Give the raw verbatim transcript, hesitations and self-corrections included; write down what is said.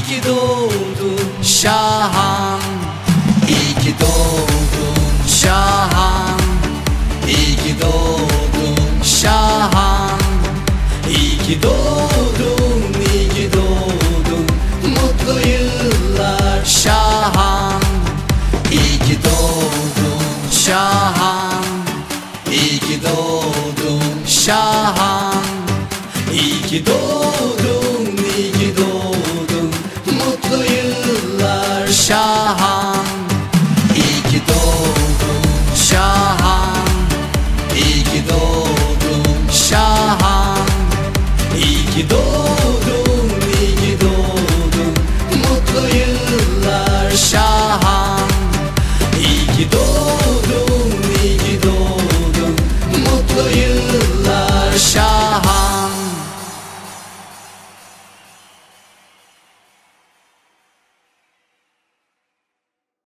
ki doğdun Şahan, iyi ki doğdun Şahan, iyi ki doğdun Şahan, iyi ki doğdun, iyi ki doğdun, mutlu yıllar Şahan, iyi ki doğdun Şahan, iyi ki doğdun Şahan, iyi ki doğdun, iyi ki doğdun, mutlu yıllar Şahan, iyi ki doğdun Şahan, iyi ki doğdun Şahan, iyi ki doğdun.